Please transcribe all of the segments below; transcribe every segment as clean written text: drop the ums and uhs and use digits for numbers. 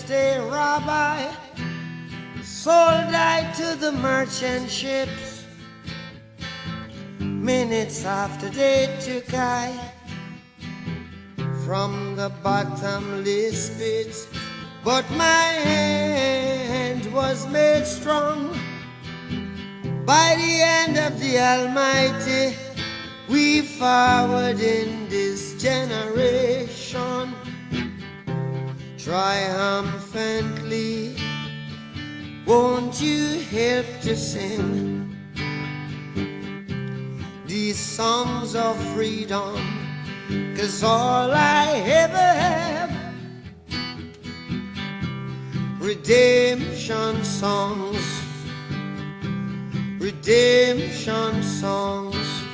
day, Rabbi sold I to the merchant ships. Minutes after they took I from the bottomless pit, but my hand was made strong by the hand of the Almighty. We forward in this generation triumphantly. Won't you help to sing these songs of freedom? 'Cause all I ever have, redemption songs, redemption songs.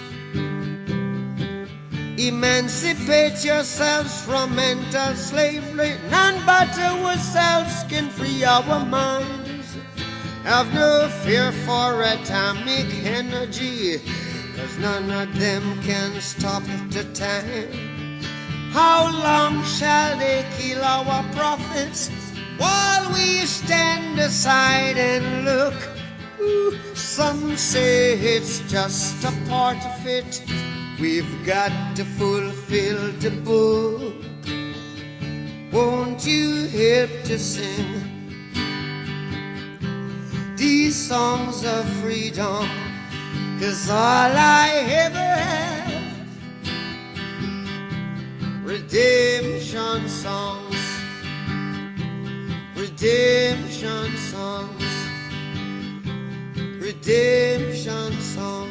Emancipate yourselves from mental slavery. None but ourselves can free our minds. Have no fear for atomic energy, 'cause none of them can stop the time. How long shall they kill our prophets while we stand aside and look? Ooh, some say it's just a part of it. We've got to fulfill the book. Won't you help to sing these songs of freedom? 'Cause all I ever have, redemption songs, redemption songs, redemption songs.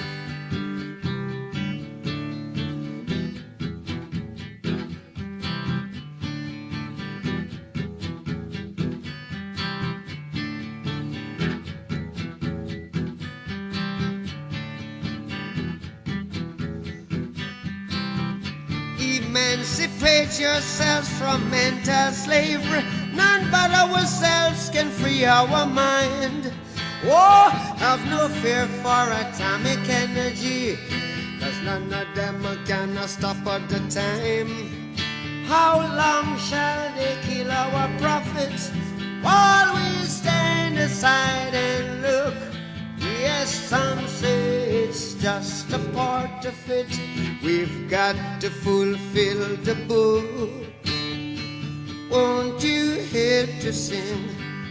Emancipate yourselves from mental slavery. None but ourselves can free our mind. Oh, have no fear for atomic energy, 'cause none of them are gonna stop at the time. How long shall they kill our prophets while we stand aside and look? Yes, some say it's just a part of it. We've got to fulfill the book. Won't you help to sing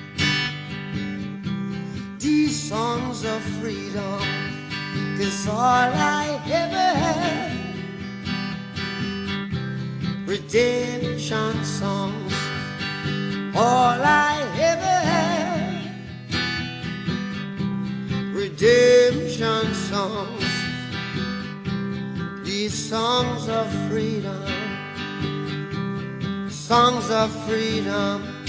these songs of freedom? 'Cause all I ever have, redemption songs. All I ever have, redemption songs. These songs of freedom, songs of freedom.